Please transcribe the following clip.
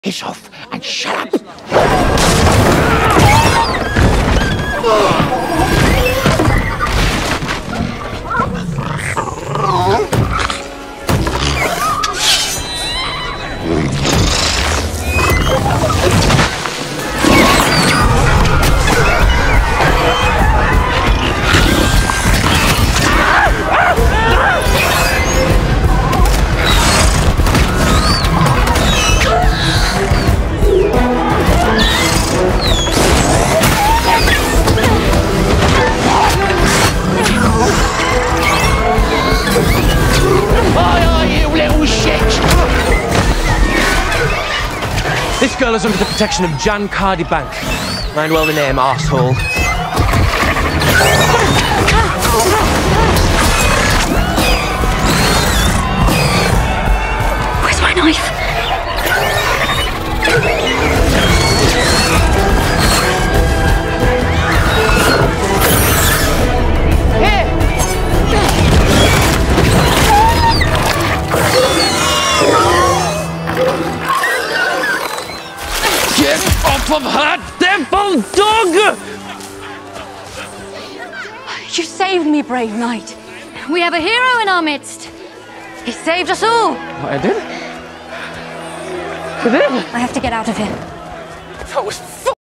Piss off and shut up! This girl is under the protection of Jan Cardi Bank. Mind well the name, arsehole. Where's my knife? Get off of her, devil dog! You saved me, brave knight. We have a hero in our midst. He saved us all. What, I did? I did? I have to get out of here. That was